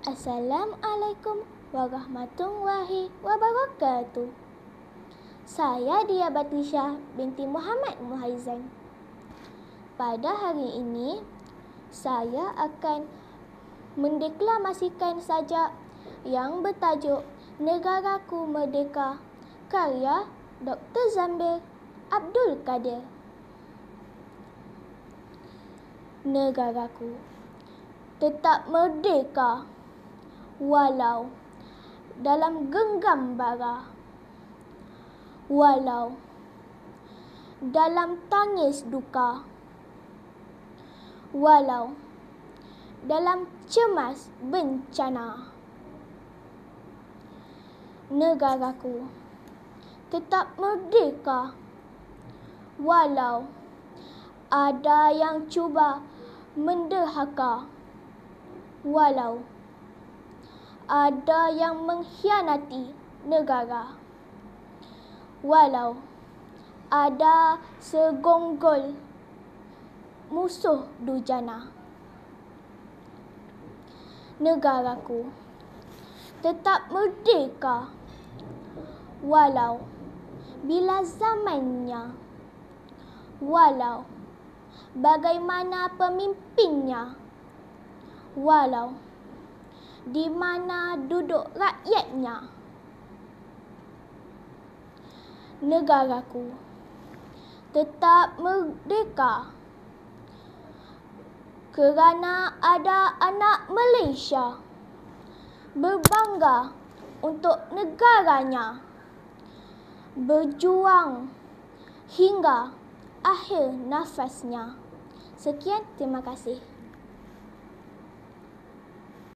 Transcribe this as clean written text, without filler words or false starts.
Assalamualaikum warahmatullahi wabarakatuh. Saya Dia Batisha binti Muhammad Muhaizan. Pada hari ini, saya akan mendeklamasikan sajak yang bertajuk Negaraku Merdeka, karya Dr. Zambir Abdul Kadir. Negaraku tetap merdeka walau dalam genggam bara, walau dalam tangis duka, walau dalam cemas bencana. Negaraku tetap merdeka walau ada yang cuba menderhaka, walau ada yang mengkhianati negara, walau ada segonggol musuh durjana. Negaraku tetap merdeka walau bila zamannya, walau bagaimana pemimpinnya, walau di mana duduk rakyatnya. Negaraku tetap merdeka kerana ada anak Malaysia berbangga untuk negaranya, berjuang hingga akhir nafasnya. Sekian, terima kasih.